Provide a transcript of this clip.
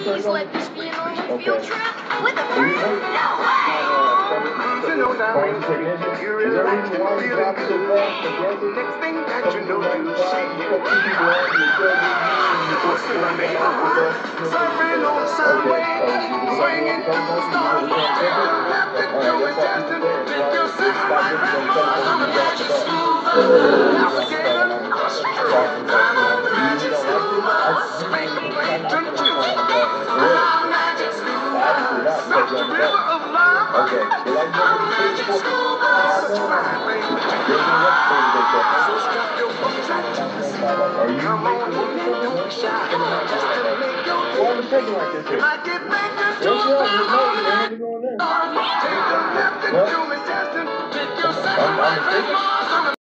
Please let this be a normal field trip with a friend? No way! You're relaxed and feeling good. Next thing that you know, you see what's in my neighborhood? Surfing on Subway, swinging through the storm. Take a left and do it Justin. Pick your second right back on the magic scuba. Alligator, I'm on the magic scuba. Make the plane turn to I'm magic scuba. Not the river of love. I'm magic scuba. Such a fine thing that you do. So strap your books right to the seat. Come on, don't be shy. Just to make your day. You might get back to a on the back. Take a left and do it, Justin. Pick your second right back.